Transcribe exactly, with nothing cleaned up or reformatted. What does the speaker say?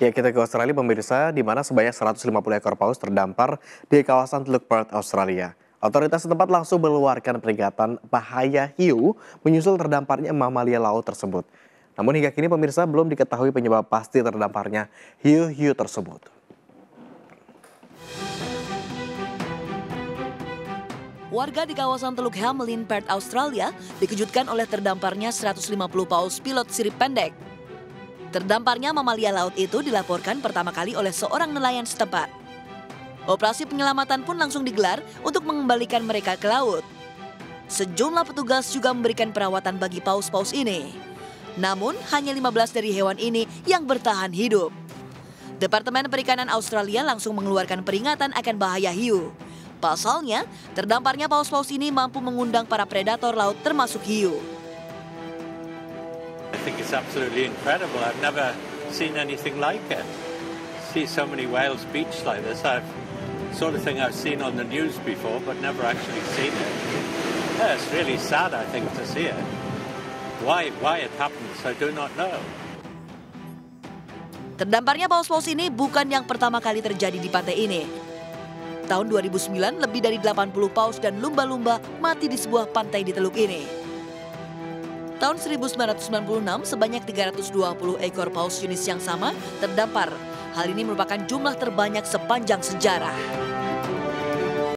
Ya, kita ke Australia pemirsa, di mana sebanyak seratus lima puluh ekor paus terdampar di kawasan Teluk Perth, Australia. Otoritas setempat langsung mengeluarkan peringatan bahaya hiu menyusul terdamparnya mamalia laut tersebut. Namun hingga kini pemirsa belum diketahui penyebab pasti terdamparnya hiu-hiu tersebut. Warga di kawasan Teluk Hamelin, Perth, Australia dikejutkan oleh terdamparnya seratus lima puluh paus pilot sirip pendek. Terdamparnya mamalia laut itu dilaporkan pertama kali oleh seorang nelayan setempat. Operasi penyelamatan pun langsung digelar untuk mengembalikan mereka ke laut. Sejumlah petugas juga memberikan perawatan bagi paus-paus ini. Namun hanya lima belas dari hewan ini yang bertahan hidup. Departemen Perikanan Australia langsung mengeluarkan peringatan akan bahaya hiu. Pasalnya, terdamparnya paus-paus ini mampu mengundang para predator laut termasuk hiu. I think it's absolutely incredible. I've never seen anything like it. See so many whales beach like this. I've sort of thing I've seen on the news before, but never actually seen it. Yeah, it's really sad, I think, to see it. Why, why it happens, I do not know. Terdamparnya paus-paus ini bukan yang pertama kali terjadi di pantai ini. Tahun dua ribu sembilan, lebih dari delapan puluh paus dan lumba-lumba mati di sebuah pantai di teluk ini. Tahun seribu sembilan ratus sembilan puluh enam, sebanyak tiga ratus dua puluh ekor paus jenis yang sama terdampar. Hal ini merupakan jumlah terbanyak sepanjang sejarah.